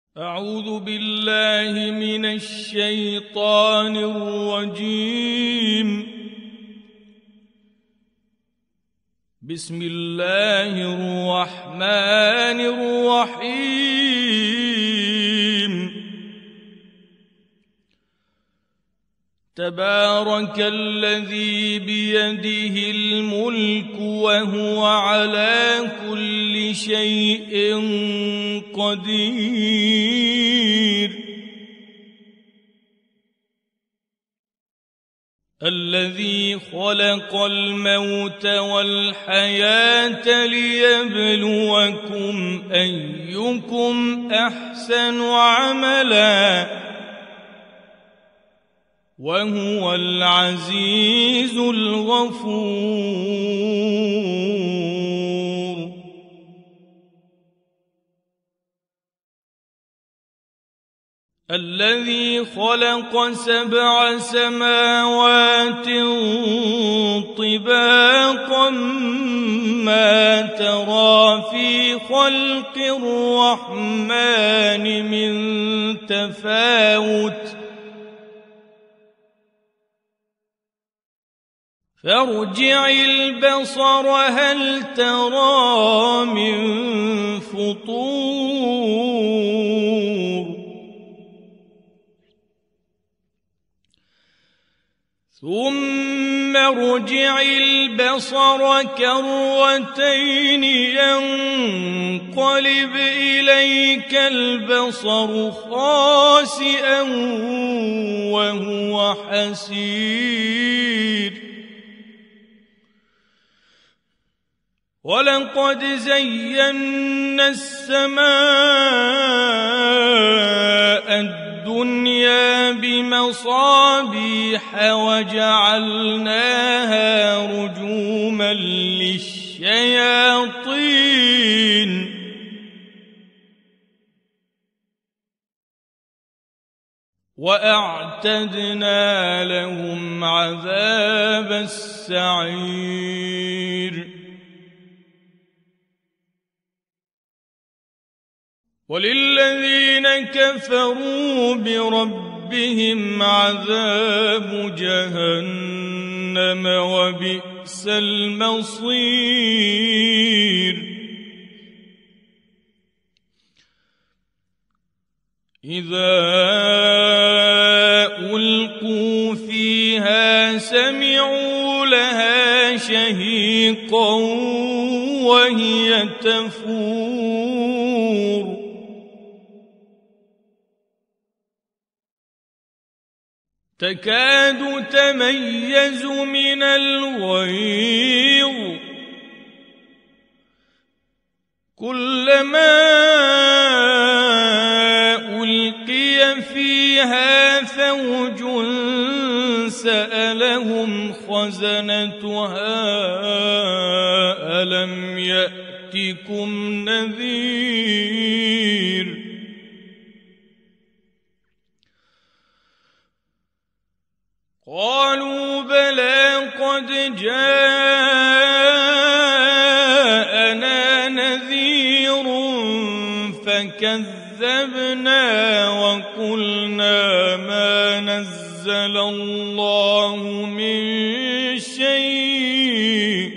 أعوذ بالله من الشيطان الرجيم. بسم الله الرحمن الرحيم. تبارك الذي بيده الملك وهو على كل شيء قدير. الذي خلق الموت والحياة ليبلوكم أيكم أحسن عملا وهو العزيز الغفور. الذي خلق 7 سماوات طباقا ما ترى في خلق الرحمن من تفاوت فارجع البصر هل ترى من فطور ثم ارجع البصر كرتين ينقلب إليك البصر خاسئا وهو حسير. ولقد زينا السماء الدنيا بمصابيح وجعلناها رجوما للشياطين وأعتدنا لهم عذاب السعير. وللذين كفروا بربهم عذاب جهنم وبئس المصير. إذا ألقوا فيها سمعوا لها شهيقا وهي تفور تكاد تميز من الغيظ كلما ألقي فيها فوج سألهم خزنتها ألم يأتكم نذير. قالوا بلى قد جاءنا نذير فكذبنا وقلنا ما نزل الله من شيء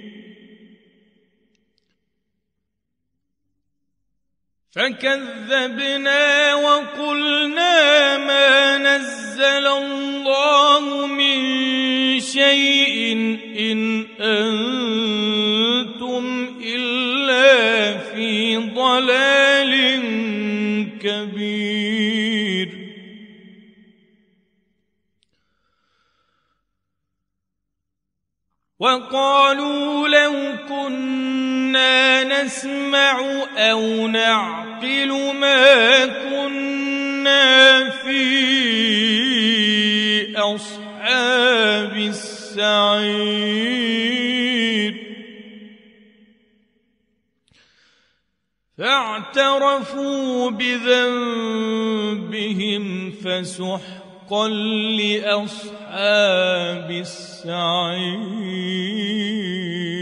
فكذبنا وقلنا ما نزل الله من شيء إن أنتم إلا في ضلال كبير. وقالوا لو كنا نسمع أو نعقل ما كنا في أصحاب السعير. فاعترفوا بذنبهم فسحقا لأصحاب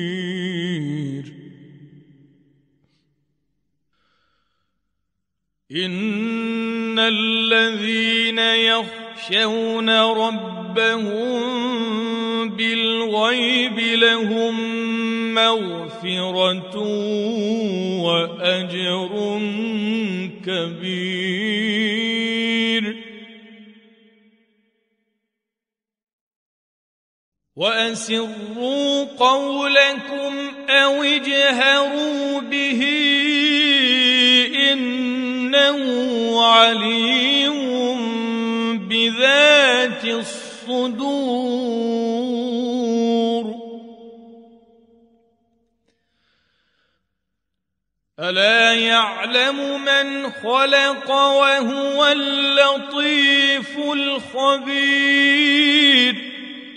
السعير. إن الذين يخشون ربهم بالغيب لهم مغفرة وأجر كبير. وأسروا قولكم أو اجهروا به إنه عليم بذات الصدور. ألا يعلم من خلق وهو اللطيف الخبير.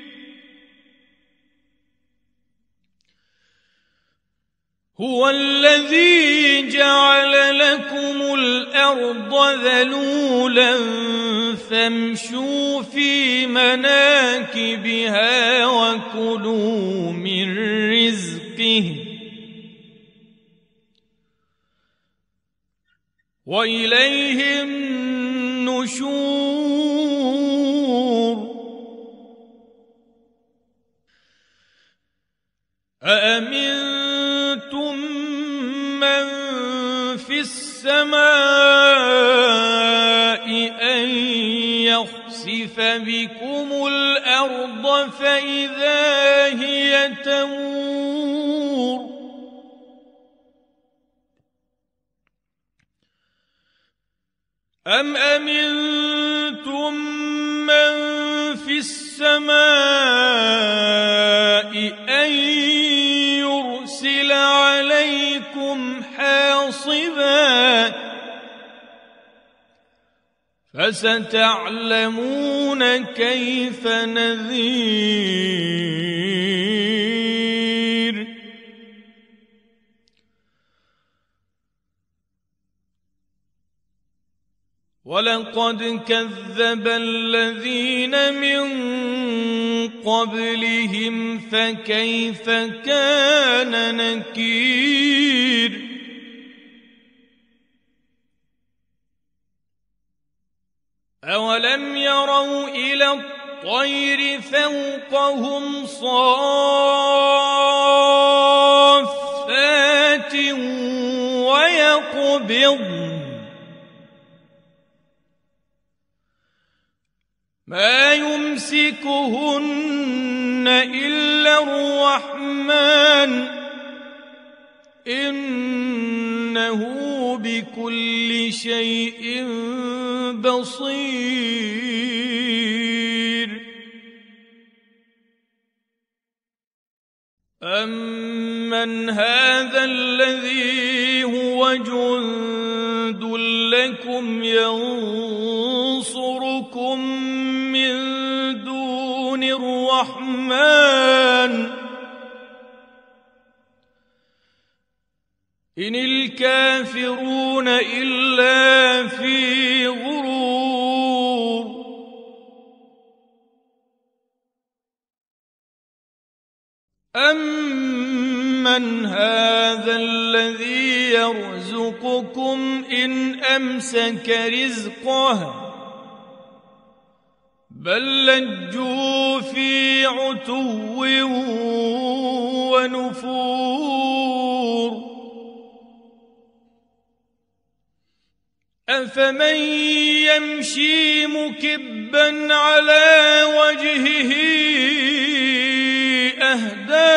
هو الذي جعل لكم الأرض ذلولا فامشوا في مناكبها وكلوا من رزقه وإليه النشور. أأمنتم من في السماء أن يخسف بكم الأرض فإذا هي تمور. أم أمنتم من في السماء أن يرسل عليكم حاصبا فستعلمون كيف نذير. ولقد كذب الذين من قبلهم فكيف كان نكير. أولم يروا إلى الطير فوقهم صافات ويقبضن ما يمسكهن إلا الرحمن إنه بكل شيء بصير. أمن هذا الذي هو جند لكم ينصركم من دون الرحمن إن الكافرون إلا في غرور. أمن هذا الذي يرزقكم إن أمسك رزقه بل لجوا في عتو ونفور. أفمن يمشي مكبا على وجهه أهدى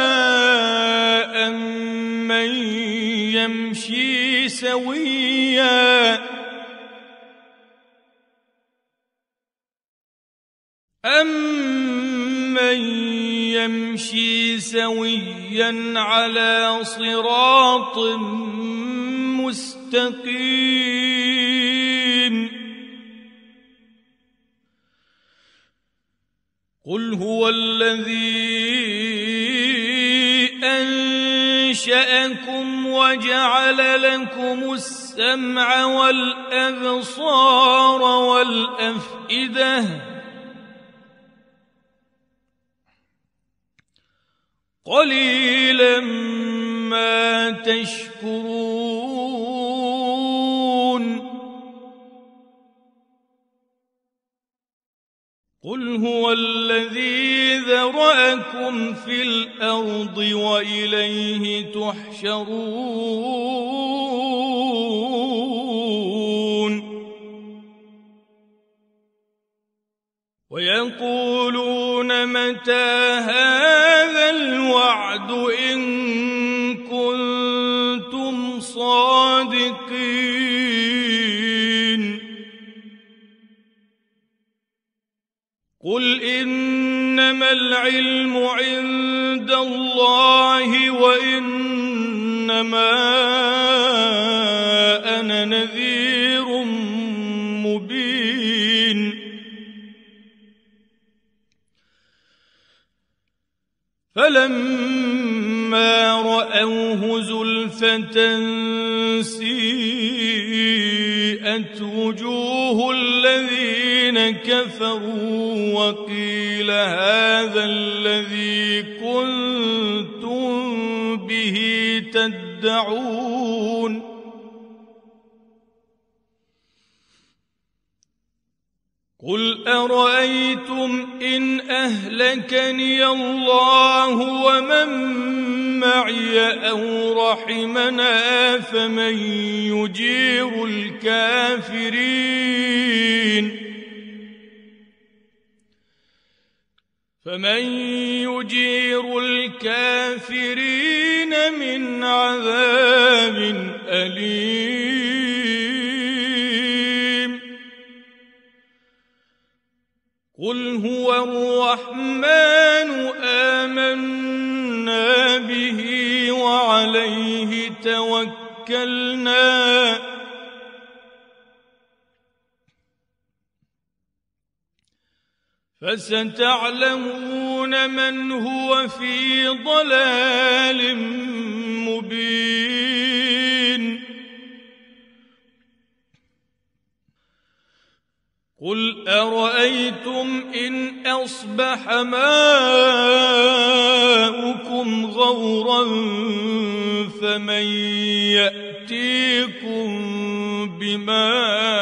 أمن يمشي سويا على صراط مستقيم. قل هو الذي أنشأكم وجعل لكم السمع والأبصار والأفئدة قليلا ما تشكرون. قل هو الذي ذرأكم في الأرض وإليه تحشرون ويقولون متى هذا الوعد إن كنتم صادقين قل إنما العلم عند الله وإنما أنا نذير مبين فلما رأوه زلفة سيئت وجوه الذين كفروا وقيل هذا الذي كنتم به تدعون قل أرأيتم إن أهلكني الله ومن معي أو رحمنا فمن يجير الكافرين من عذاب أليم قل هو الرحمن آمنا به وعليه توكلنا فستعلمون من هو في ضلال مبين قل أرأيتم إن أصبح ماؤكم غورا فمن يأتيكم بماء